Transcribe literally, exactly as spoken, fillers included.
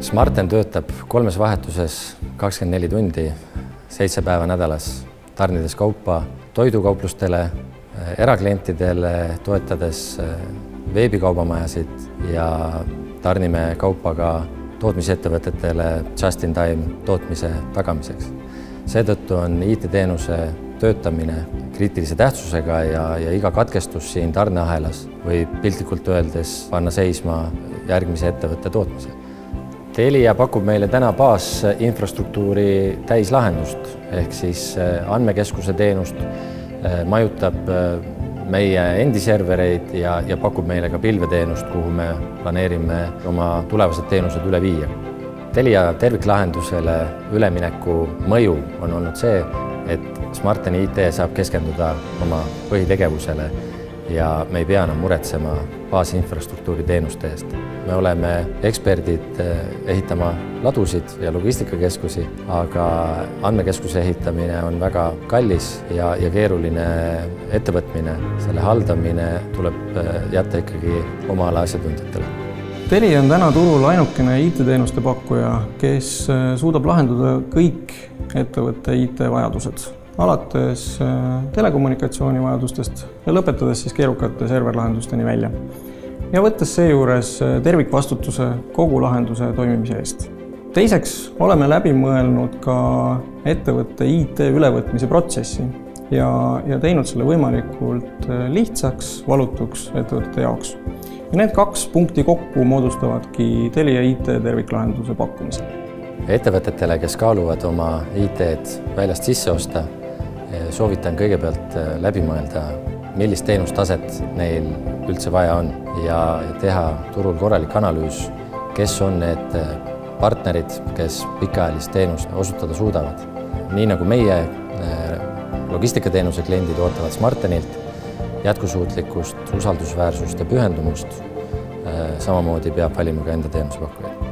Smarten töötab kolmes vahetuses kakskümmend neli tundi, seitse päeva nädalas, tarnides kaupa toidukauplustele, eraklientidele, toetades veebikaubamajasid ja tarnime kaupa ka tootmisettevõtetele just in time tootmise tagamiseks. Seetõttu on I T-teenuse töötamine kriitilise tähtsusega ja, ja iga katkestus siin tarneahelas võib piltlikult öeldes panna seisma järgmise ettevõtte tootmise. Telia pakub meile täna baasinfrastruktuuri täislahendust ehk siis andmekeskuse teenust, majutab meie endi servereid ja, ja pakub meile ka pilveteenust, kuhu me planeerime oma tulevased teenused üle viia. Telia terviklahendusele ülemineku mõju on olnud see, et Smarten I T saab keskenduda oma põhitegevusele ja me ei pea enam muretsema baasinfrastruktuuri teenuste eest. Me oleme eksperdid ehitama ladusid ja logistikakeskusi, aga andmekeskuse ehitamine on väga kallis ja, ja keeruline ettevõtmine. Selle haldamine tuleb jätta ikkagi oma ala asjatundjatele. Telia on täna turul ainukene I T-teenuste pakkuja, kes suudab lahendada kõik ettevõtte I T-vajadused, alates telekommunikatsiooni vajadustest ja lõpetades siis keerukate serverlahendusteni välja. Ja võttes seejuures tervikvastutuse kogu lahenduse toimimise eest. Teiseks oleme läbi mõelnud ka ettevõtte I T ülevõtmise protsessi ja, ja teinud selle võimalikult lihtsaks, valutuks ettevõtete jaoks. Ja need kaks punkti kokku moodustavadki Telia I T terviklahenduse pakkumise. Ettevõtetele, kes kaaluvad oma I T-d väljast sisse osta, soovitan kõigepealt läbi mõelda, millist teenustaset neil üldse vaja on ja teha turul korralik analüüs, kes on need partnerid, kes pikaajalist teenust osutada suudavad. Nii nagu meie logistikateenuse kliendid ootavad Smartenilt jätkusuutlikkust, usaldusväärsust ja pühendumust, samamoodi peab valima ka enda teenusepakkujaid.